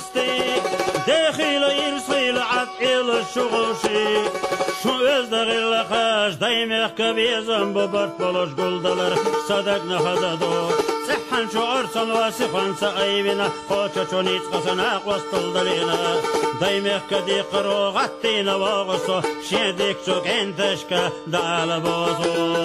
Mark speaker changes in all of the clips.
Speaker 1: بستی دخیل ایرسیل عطیل شغوشی شو از دقیل خش دایمه که بیزم ببرد بلوش گلدلر صدق نخددو صحن شو ارسن واسخن سعیبنا خوچه چونیت قسن اقوستل دلینا دایمه که دی قرو غطین واغسو شیدک چو گنتش که دال بازو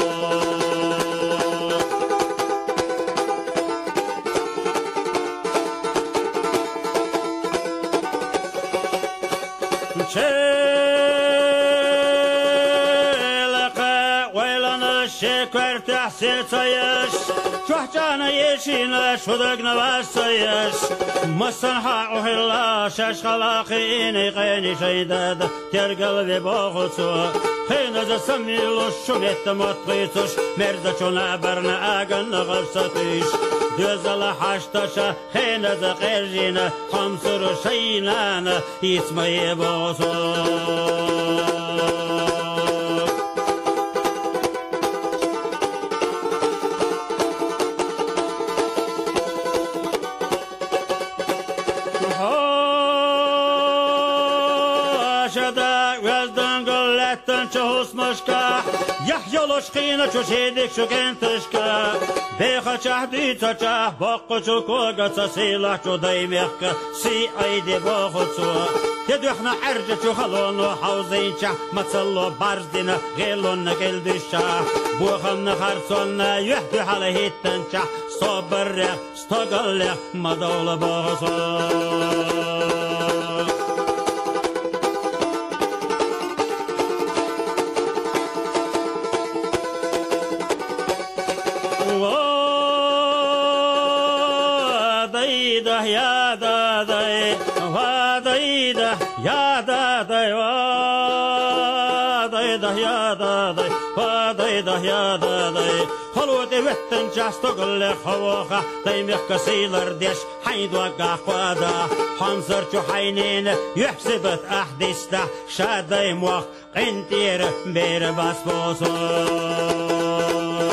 Speaker 1: شكر تحسين سيش شوحجانا يشينا شودق نواسيش مصنحا وحلا شاش خلاقيني غيني شيداد ترقل ببوغسو خينا زا سميلو شميت مطقيتوش مرزا چونا برنا آقن غفصتيش دوزل حشتاشا خينا زا غيرجينا خمسر شينانا اسمي بوغسو يحيلوش خينا شو شيدك شو كنتشكا بيخا شهدي تشاه بقو شو كوغا سيلا شو دايميخكا سي ايدي بوخو سوا تدوحنا عرجة شو خلون وحوزين شاه متصلو بارزدنا غيلون نقلدي شاه بوخمنا خرصونا يحدو حالي هيتن شاه صبر ريخ ستقل ليخ مدول بوخو سوا يا دادي واديده يا دادي واديده يا دادي واديده يا دادي خلوتي وتن جاستقل خوخه دايمك كسيلر ديش حيد وقع قوادا حنصر شو حينين يحسبت احدثته شادي موخ قنتير بير باسبوسو